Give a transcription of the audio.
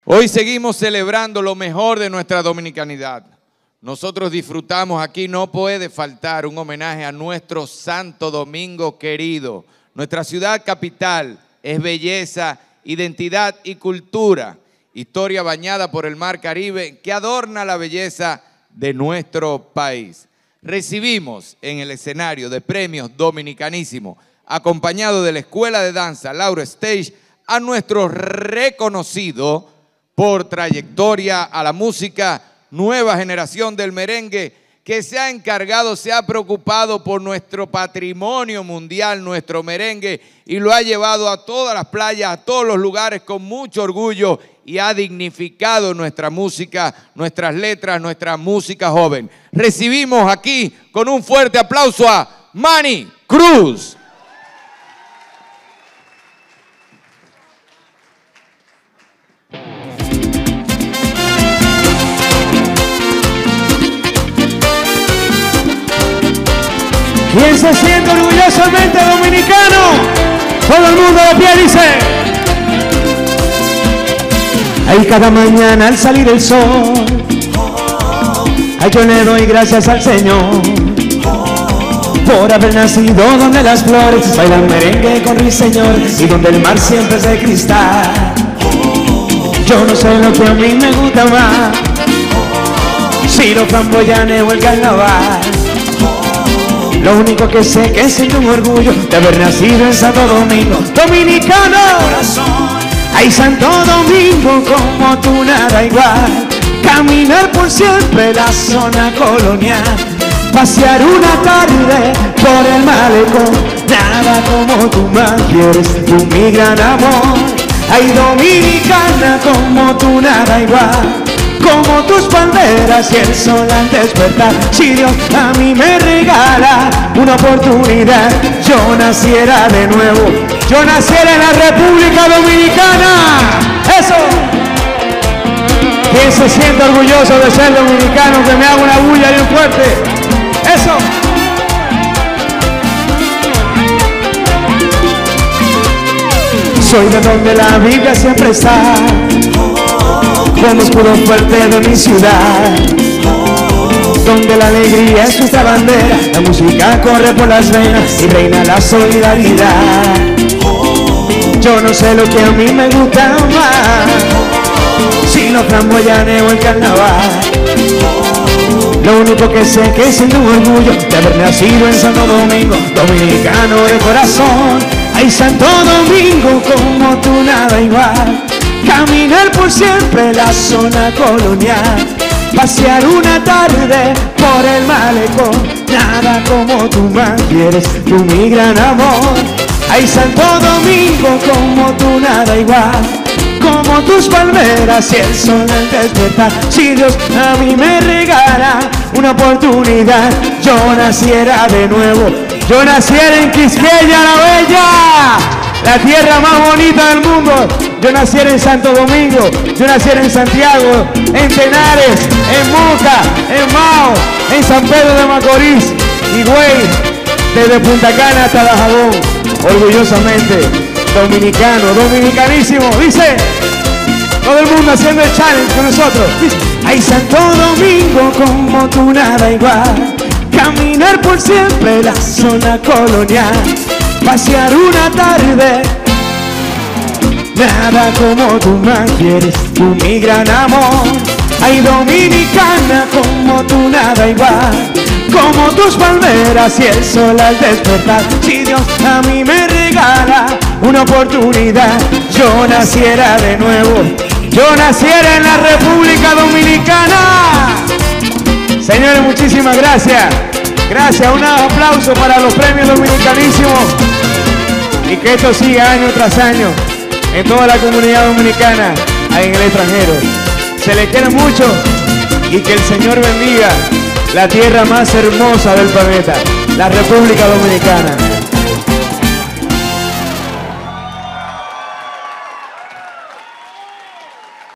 Hoy seguimos celebrando lo mejor de nuestra dominicanidad. Nosotros disfrutamos aquí, no puede faltar un homenaje a nuestro Santo Domingo querido. Nuestra ciudad capital es belleza, identidad y cultura. Historia bañada por el mar Caribe que adorna la belleza de nuestro país. Recibimos en el escenario de premios Dominicanísimo, acompañado de la Escuela de Danza Lauro Stage, a nuestro reconocido por trayectoria a la música, nueva generación del merengue, que se ha encargado, se ha preocupado por nuestro patrimonio mundial, nuestro merengue, y lo ha llevado a todas las playas, a todos los lugares con mucho orgullo y ha dignificado nuestra música, nuestras letras, nuestra música joven. Recibimos aquí con un fuerte aplauso a Manny Cruz. ¿Quién se siente orgullosamente dominicano? Todo el mundo de pie dice. Ay, cada mañana al salir el sol, ay, yo le doy gracias al Señor por haber nacido donde las flores bailan merengue con ruiseñor y donde el mar siempre es de cristal. Yo no sé lo que a mí me gusta más, si los flamboyanes o el carnaval. Lo único que sé que siento un orgullo de haber nacido en Santo Domingo, dominicano. Ay, Santo Domingo, como tú nada igual. Caminar por siempre la zona colonial, pasear una tarde por el malecón. Nada como tú más quieres, tú mi gran amor. Ay, dominicana, como tú nada igual. Como tus palmeras y el sol al despertar. Si Dios a mí me regala una oportunidad, yo naciera de nuevo, yo naciera en la República Dominicana. ¡Eso! ¿Quién se siente orgulloso de ser dominicano? Que me haga una bulla bien fuerte. ¡Eso! Soy de donde la Biblia siempre está, como escudo fuerte de mi ciudad, donde la alegría es nuestra bandera, la música corre por las venas y reina la solidaridad. Yo no sé lo que a mí me gusta más, si los flamboyanes o el carnaval. Lo único que sé que siento un orgullo de haber nacido en Santo Domingo, dominicano de corazón. Ay, Santo Domingo, como tú nada igual. Caminar por siempre la zona colonial, pasear una tarde por el malecón. Nada como tú más quieres, tú mi gran amor. Ay, Santo Domingo, como tú nada igual. Como tus palmeras y el sol al despertar. Si Dios a mí me regala una oportunidad, yo naciera de nuevo, yo naciera en Quisqueya la Bella, la tierra más bonita del mundo. Yo naciera en Santo Domingo, yo naciera en Santiago, en Tenares, en Moca, en Mao, en San Pedro de Macorís, y güey, desde Punta Cana hasta Dajabón, orgullosamente dominicano, dominicanísimo. Dice, todo el mundo haciendo el challenge con nosotros. Dice, ay, Santo Domingo, como tú nada igual. Caminar por siempre la zona colonial, pasear una tarde. Nada como tú más quieres, tú mi gran amor. Ay, dominicana, como tú nada igual. Como tus palmeras y el sol al despertar. Si Dios a mí me regala una oportunidad, yo naciera de nuevo, yo naciera en la República Dominicana. Señores, muchísimas gracias. Gracias, un aplauso para los premios dominicanísimos. Y que esto siga año tras año en toda la comunidad dominicana, ahí en el extranjero. Se les quiere mucho y que el Señor bendiga la tierra más hermosa del planeta, la República Dominicana.